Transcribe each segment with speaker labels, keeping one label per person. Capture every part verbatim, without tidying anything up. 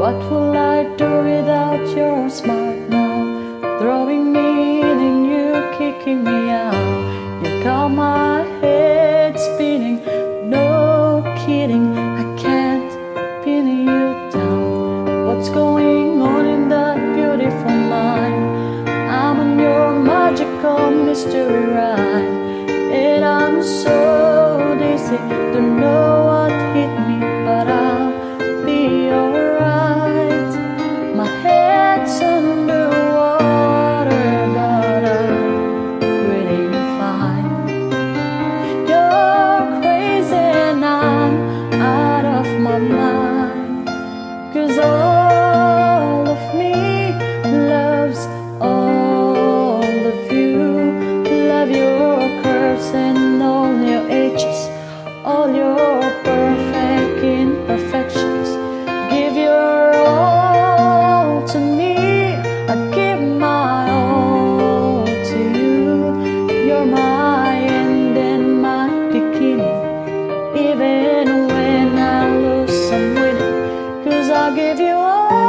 Speaker 1: What will I do without your smart mouth? Throwing me in and you kicking me out. You got my head spinning, no kidding, I can't pin you down. What's going on in that beautiful mind? I'm on your magical mystery ride, and I'm so dizzy, don't know what hit me, but I'll be alright. My head's underwater, but I'm breathing fine. You're crazy and I'm out of my mind, 'cause all of me loves all of you. Love your curves and all your edges, all your perfect imperfections. Give your all to me, I give my all to you. You're my end and my beginning, even when I lose I'm winning, 'cause I'll give you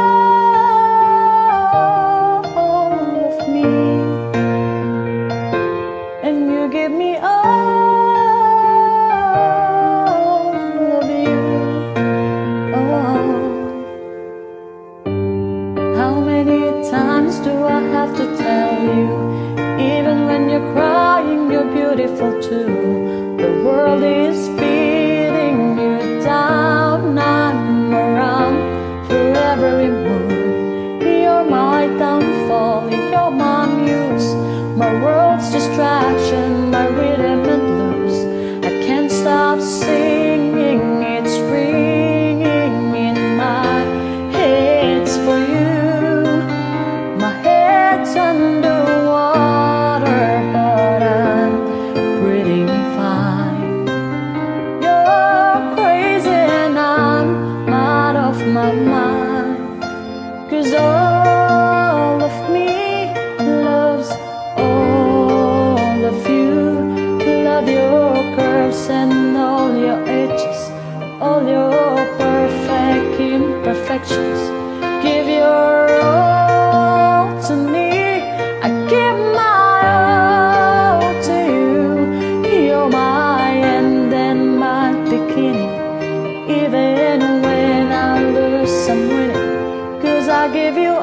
Speaker 1: all of me, and you give me all of you. Oh, how many times do I have to tell you? Even when you're crying, you're beautiful too. The world is beating you down, I'm around for every mood. You're my downfall, you're my muse, my world's distraction, my rhythm and blues. I can't stop singing, it's ringing in my head for you. My head's underwater, but I'm breathing fine. You're crazy and I'm out of my mind, 'cause all of me loves all of you. Love your curves and all your edges, all your perfect imperfections. Give your all to me, I give my all to you. You're my end and my beginning, even when I lose I'm winning, 'cause I give you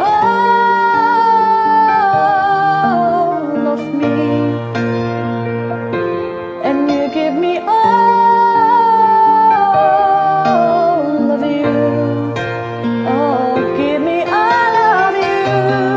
Speaker 1: all of me, and you give me all of you. Oh, give me all of you.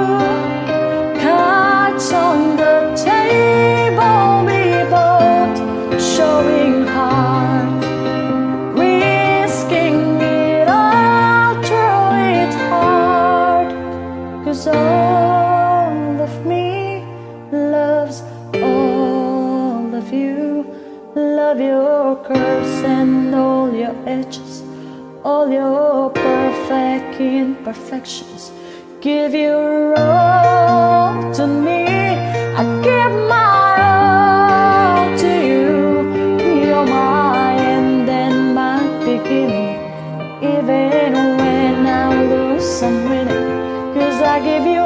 Speaker 1: Cards on the table, we both showing heart, risking it all, through it hard, 'cause all of me loves all of you. Love your curves and all your edges, all your perfect imperfections. Give your all to me, I give my all to you. You're my end and my beginning, even when I lose I'm winning, 'cause I give you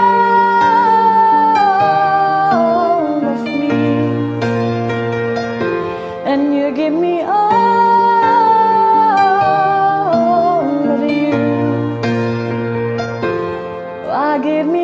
Speaker 1: all of me, and you give me all of you. I give me